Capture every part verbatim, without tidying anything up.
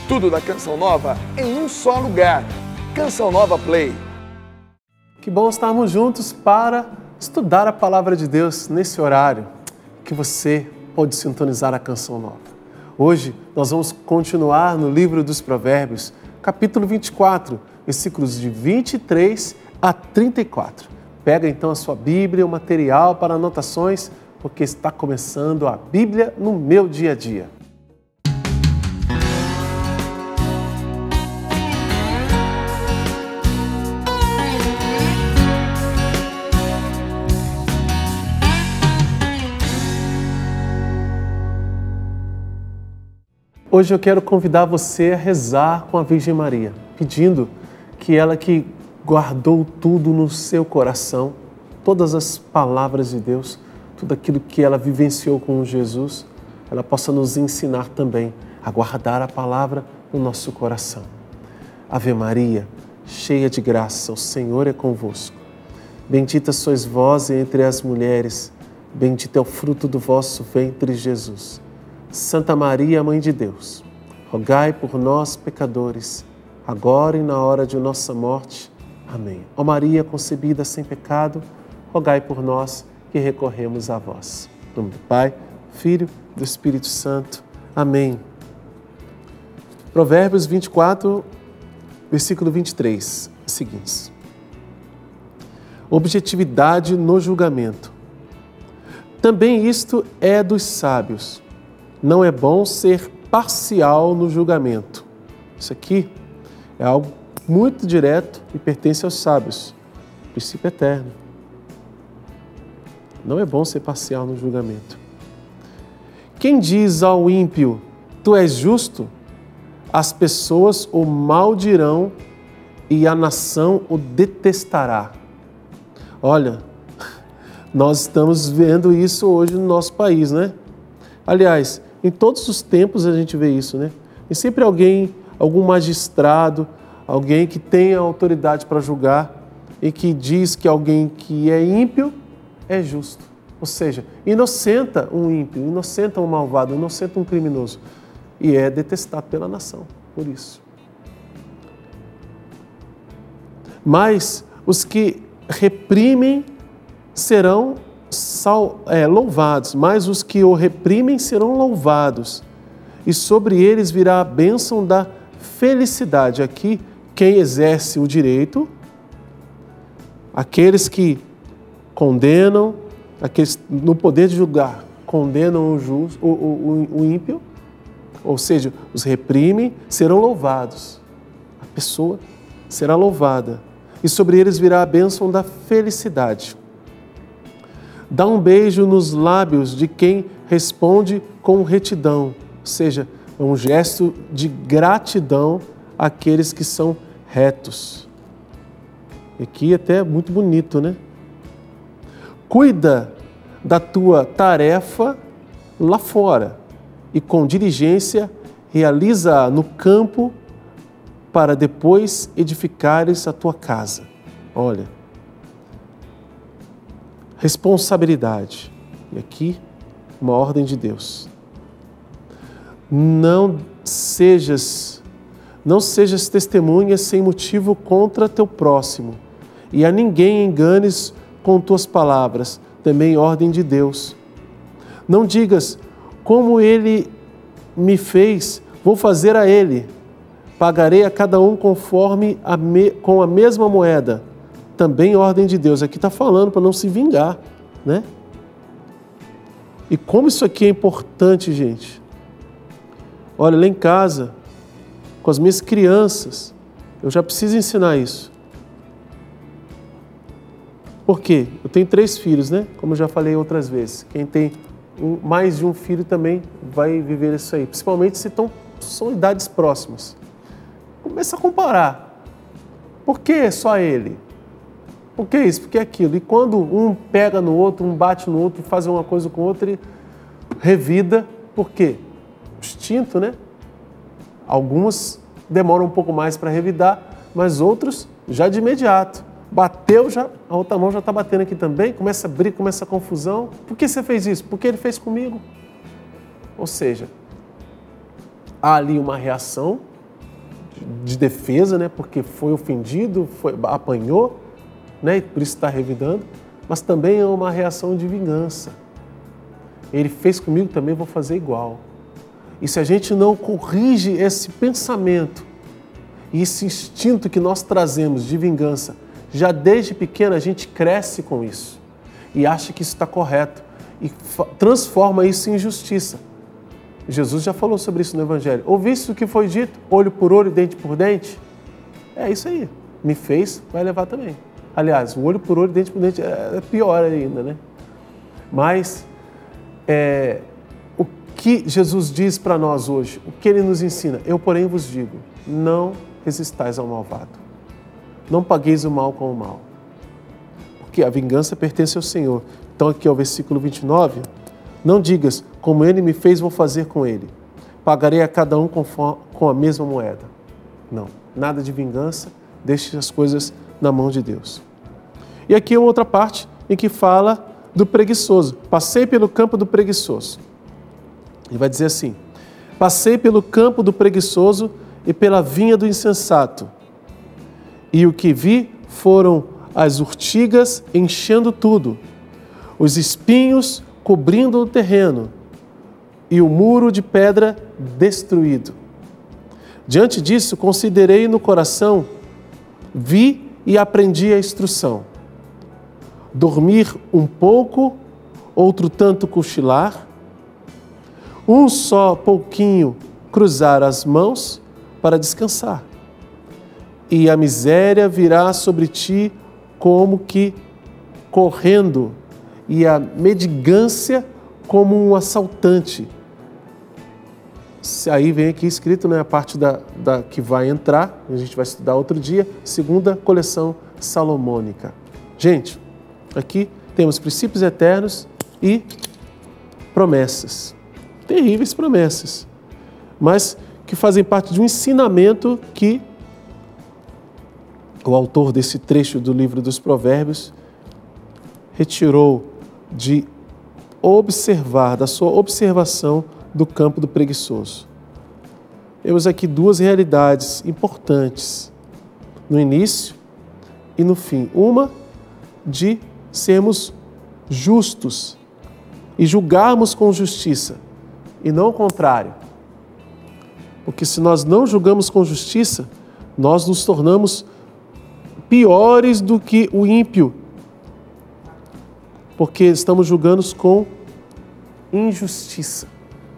Tudo da Canção Nova em um só lugar. Canção Nova Play. Que bom estarmos juntos para estudar a Palavra de Deus nesse horário que você pode sintonizar a Canção Nova. Hoje nós vamos continuar no livro dos Provérbios, capítulo vinte e quatro, versículos de vinte e três a trinta e quatro. Pega então a sua Bíblia, o material para anotações, porque está começando a Bíblia no meu dia a dia. Hoje eu quero convidar você a rezar com a Virgem Maria, pedindo que ela que guardou tudo no seu coração, todas as palavras de Deus, tudo aquilo que ela vivenciou com Jesus, ela possa nos ensinar também a guardar a palavra no nosso coração. Ave Maria, cheia de graça, o Senhor é convosco. Bendita sois vós entre as mulheres, bendito é o fruto do vosso ventre, Jesus. Santa Maria, Mãe de Deus, rogai por nós, pecadores, agora e na hora de nossa morte. Amém. Ó Maria, concebida sem pecado, rogai por nós que recorremos a vós. Em nome do Pai, Filho e do Espírito Santo. Amém. Provérbios vinte e quatro, versículo vinte e três, seguintes. Objetividade no julgamento. Também isto é dos sábios. Não é bom ser parcial no julgamento. Isso aqui é algo muito direto e pertence aos sábios. Princípio eterno. Não é bom ser parcial no julgamento. Quem diz ao ímpio, tu és justo, as pessoas o maldirão e a nação o detestará. Olha, nós estamos vendo isso hoje no nosso país, né? Aliás, em todos os tempos a gente vê isso, né? E sempre alguém, algum magistrado, alguém que tenha autoridade para julgar e que diz que alguém que é ímpio é justo. Ou seja, inocenta um ímpio, inocenta um malvado, inocenta um criminoso. E é detestado pela nação, por isso. Mas os que reprimem serão Sal, é, louvados, mas os que o reprimem serão louvados, e sobre eles virá a bênção da felicidade. Aqui, quem exerce o direito, aqueles que condenam, aqueles no poder de julgar, condenam o, justo, o, o, o ímpio, ou seja, os reprimem, serão louvados. A pessoa será louvada, e sobre eles virá a bênção da felicidade. Dá um beijo nos lábios de quem responde com retidão, ou seja, é um gesto de gratidão àqueles que são retos. Aqui até é muito bonito, né? Cuida da tua tarefa lá fora e com diligência realiza no campo para depois edificares a tua casa. Olha, responsabilidade. E aqui, uma ordem de Deus. Não sejas, não sejas testemunha sem motivo contra teu próximo, e a ninguém enganes com tuas palavras, também ordem de Deus. Não digas, como ele me fez, vou fazer a ele. Pagarei a cada um conforme a me, com a mesma moeda. Também ordem de Deus. Aqui está falando para não se vingar, né? E como isso aqui é importante, gente. Olha, lá em casa, com as minhas crianças, eu já preciso ensinar isso. Por quê? Eu tenho três filhos, né? Como eu já falei outras vezes. Quem tem um, mais de um filho também vai viver isso aí. Principalmente se tão, são idades próximas. Começa a comparar. Por que só ele? Por que isso? Por que aquilo? E quando um pega no outro, um bate no outro, faz uma coisa com o outro, ele revida. Por quê? Instinto, né? Algumas demoram um pouco mais para revidar, mas outros já de imediato. Bateu, já, a outra mão já está batendo aqui também, começa a briga, começa a confusão. Por que você fez isso? Porque ele fez comigo. Ou seja, há ali uma reação de defesa, né? Porque foi ofendido, foi, apanhou, né? E por isso está revidando, mas também é uma reação de vingança. Ele fez comigo, também vou fazer igual. E se a gente não corrige esse pensamento e esse instinto que nós trazemos de vingança, já desde pequeno a gente cresce com isso e acha que isso está correto e transforma isso em justiça. Jesus já falou sobre isso no Evangelho. Ouviste o que foi dito? Olho por olho, dente por dente? É isso aí. Me fez, vai levar também. Aliás, o olho por olho, dente por dente é pior ainda, né? Mas é, o que Jesus diz para nós hoje, o que Ele nos ensina? Eu, porém, vos digo, não resistais ao malvado. Não pagueis o mal com o mal. Porque a vingança pertence ao Senhor. Então aqui é o versículo vinte e nove. Não digas, como Ele me fez, vou fazer com Ele. Pagarei a cada um conforme, com a mesma moeda. Não, nada de vingança, deixe as coisas na mão de Deus. E aqui é outra parte em que fala do preguiçoso. Passei pelo campo do preguiçoso. Ele vai dizer assim, passei pelo campo do preguiçoso e pela vinha do insensato. E o que vi foram as urtigas enchendo tudo, os espinhos cobrindo o terreno e o muro de pedra destruído. Diante disso, considerei no coração, vi e aprendi a instrução. Dormir um pouco, outro tanto cochilar, um só pouquinho cruzar as mãos para descansar. E a miséria virá sobre ti como que correndo, e a mendigância como um assaltante. Aí vem aqui escrito, né, a parte da, da, que vai entrar, a gente vai estudar outro dia, segunda coleção salomônica. Gente, aqui temos princípios eternos e promessas, terríveis promessas, mas que fazem parte de um ensinamento que o autor desse trecho do livro dos Provérbios retirou de observar, da sua observação do campo do preguiçoso. Temos aqui duas realidades importantes, no início e no fim. Uma de sermos justos e julgarmos com justiça, e não o contrário. Porque se nós não julgamos com justiça, nós nos tornamos piores do que o ímpio, porque estamos julgando com injustiça,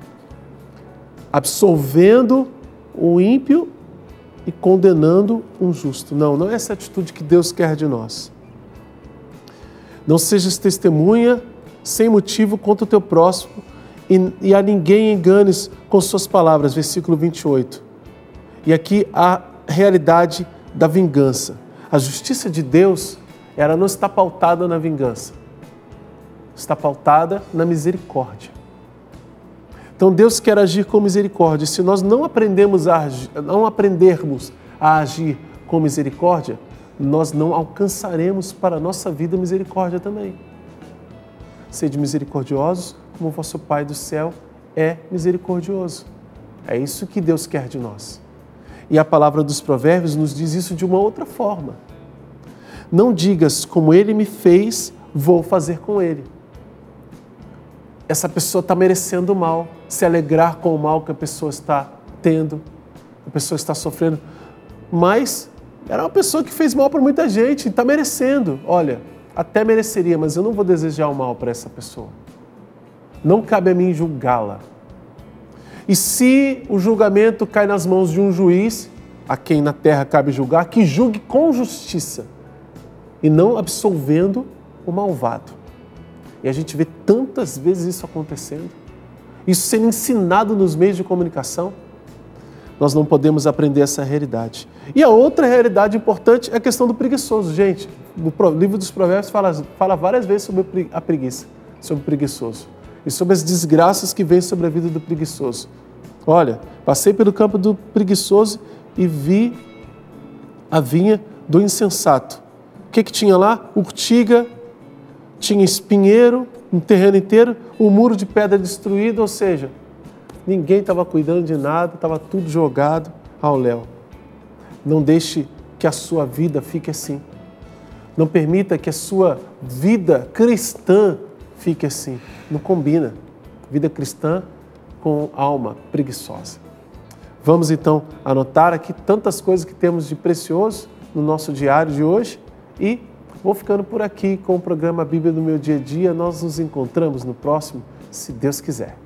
absolvendo o ímpio e condenando um justo. Não, não é essa atitude que Deus quer de nós. Não sejas testemunha sem motivo contra o teu próximo e, e a ninguém enganes com suas palavras, versículo vinte e oito. E aqui a realidade da vingança. A justiça de Deus, ela não está pautada na vingança, está pautada na misericórdia. Então Deus quer agir com misericórdia. Se nós não aprendemos a agir, não aprendermos a agir com misericórdia, nós não alcançaremos para a nossa vida misericórdia também. Sede misericordiosos, como o vosso Pai do céu é misericordioso. É isso que Deus quer de nós. E a palavra dos Provérbios nos diz isso de uma outra forma. Não digas, como Ele me fez, vou fazer com Ele. Essa pessoa está merecendo o mal, se alegrar com o mal que a pessoa está tendo, a pessoa está sofrendo. Mas era uma pessoa que fez mal para muita gente e está merecendo. Olha, até mereceria, mas eu não vou desejar o mal para essa pessoa. Não cabe a mim julgá-la. E se o julgamento cai nas mãos de um juiz, a quem na terra cabe julgar, que julgue com justiça e não absolvendo o malvado. E a gente vê tantas vezes isso acontecendo, isso sendo ensinado nos meios de comunicação. Nós não podemos aprender essa realidade. E a outra realidade importante é a questão do preguiçoso. Gente, o livro dos Provérbios fala, fala várias vezes sobre a preguiça, sobre o preguiçoso e sobre as desgraças que vêm sobre a vida do preguiçoso. Olha, passei pelo campo do preguiçoso e vi a vinha do insensato. O que que tinha lá? Urtiga, tinha espinheiro, um terreno inteiro, um muro de pedra destruído, ou seja, ninguém estava cuidando de nada, estava tudo jogado ao léu. Não deixe que a sua vida fique assim. Não permita que a sua vida cristã fique assim. Não combina. Vida cristã com alma preguiçosa. Vamos então anotar aqui tantas coisas que temos de precioso no nosso diário de hoje e vou ficando por aqui com o programa Bíblia do Meu Dia a Dia. Nós nos encontramos no próximo, se Deus quiser.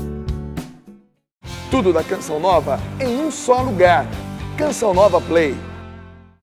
Tudo da Canção Nova em um só lugar. Canção Nova Play.